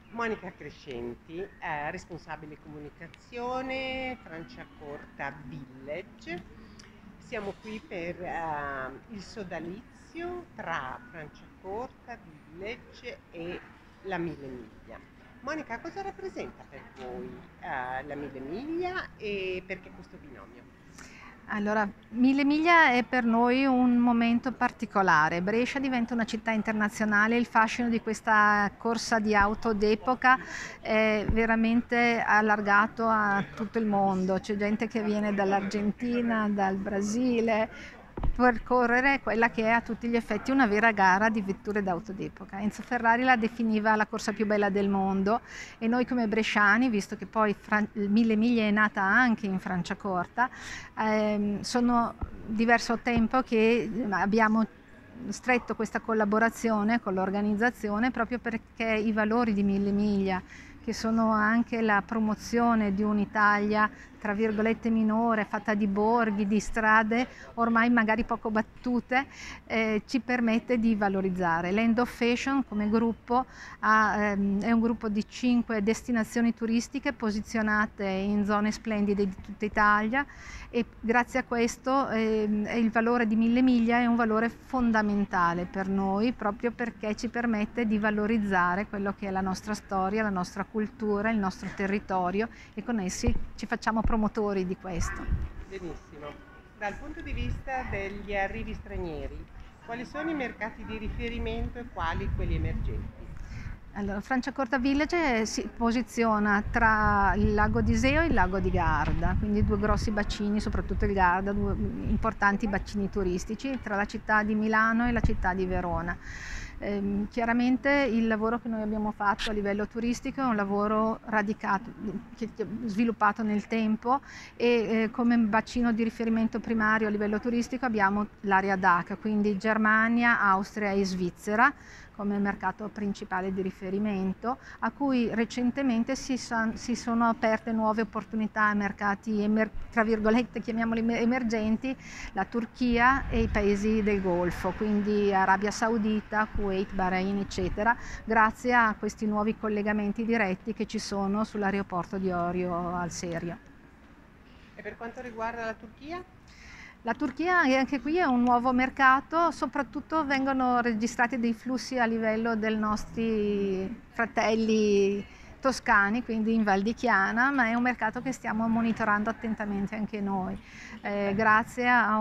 Monica Crescenti, responsabile comunicazione, Franciacorta Village. Siamo qui per il sodalizio tra Franciacorta Village e la Mille Miglia. Monica, cosa rappresenta per voi la Mille Miglia e perché questo binomio? Allora, Mille Miglia è per noi un momento particolare. Brescia diventa una città internazionale, il fascino di questa corsa di auto d'epoca è veramente allargato a tutto il mondo. C'è gente che viene dall'Argentina, dal Brasile, per correre quella che è a tutti gli effetti una vera gara di vetture d'auto d'epoca. Enzo Ferrari la definiva la corsa più bella del mondo e noi come bresciani, visto che poi Mille Miglia è nata anche in Franciacorta, sono diverso tempo che abbiamo stretto questa collaborazione con l'organizzazione proprio perché i valori di Mille Miglia, che sono anche la promozione di un'Italia tra virgolette minore, fatta di borghi, di strade ormai magari poco battute, ci permette di valorizzare. L'End of Fashion come gruppo è un gruppo di 5 destinazioni turistiche posizionate in zone splendide di tutta Italia e grazie a questo il valore di Mille Miglia è un valore fondamentale per noi proprio perché ci permette di valorizzare quello che è la nostra storia, la nostra cultura, il nostro territorio e con essi ci facciamo promotori di questo. Benissimo. Dal punto di vista degli arrivi stranieri, quali sono i mercati di riferimento e quali quelli emergenti? Allora, Franciacorta Village si posiziona tra il lago di Iseo e il lago di Garda, quindi due grossi bacini, soprattutto il Garda, due importanti bacini turistici tra la città di Milano e la città di Verona. Chiaramente il lavoro che noi abbiamo fatto a livello turistico è un lavoro radicato, sviluppato nel tempo e come bacino di riferimento primario a livello turistico abbiamo l'area DACH, quindi Germania, Austria e Svizzera come mercato principale di riferimento, a cui recentemente si sono aperte nuove opportunità a mercati, tra virgolette, chiamiamoli emergenti, la Turchia e i paesi del Golfo, quindi Arabia Saudita, Kuwait, Bahrain, eccetera, grazie a questi nuovi collegamenti diretti che ci sono sull'aeroporto di Orio al Serio. E per quanto riguarda la Turchia? La Turchia anche qui è un nuovo mercato, soprattutto vengono registrati dei flussi a livello dei nostri fratelli toscani, quindi in Val di Chiana, ma è un mercato che stiamo monitorando attentamente anche noi. Grazie a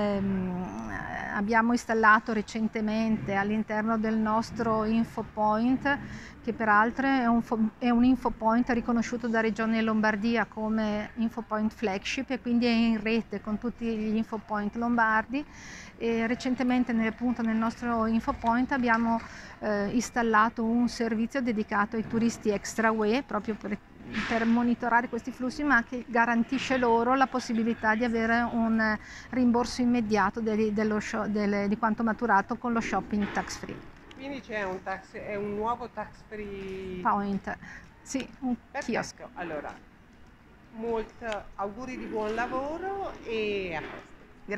abbiamo installato recentemente all'interno del nostro infopoint, che peraltro è un infopoint riconosciuto da Regione Lombardia come infopoint flagship e quindi è in rete con tutti gli infopoint lombardi. E recentemente appunto nel nostro infopoint abbiamo installato un servizio dedicato ai turisti extra UE proprio per monitorare questi flussi, ma che garantisce loro la possibilità di avere un rimborso immediato di quanto maturato con lo shopping tax free. Quindi è un nuovo tax free. Point, sì, un chiosco. Perfetto, allora, molti auguri di buon lavoro e a presto.